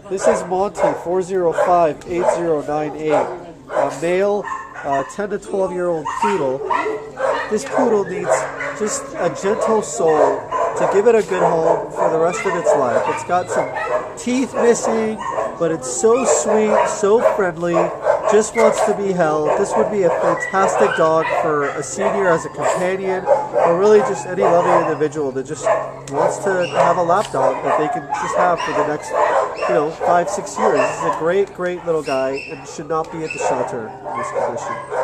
This is Monty, 4058098, a male 10 to 12-year-old poodle. This poodle needs just a gentle soul to give it a good home for the rest of its life. It's got some teeth missing, but it's so sweet, so friendly, just wants to be held. This would be a fantastic dog for a senior as a companion, or really just any loving individual that just wants to have a lap dog that they can just have for the next, 5-6 years. This is a great, great little guy and should not be at the shelter in this condition.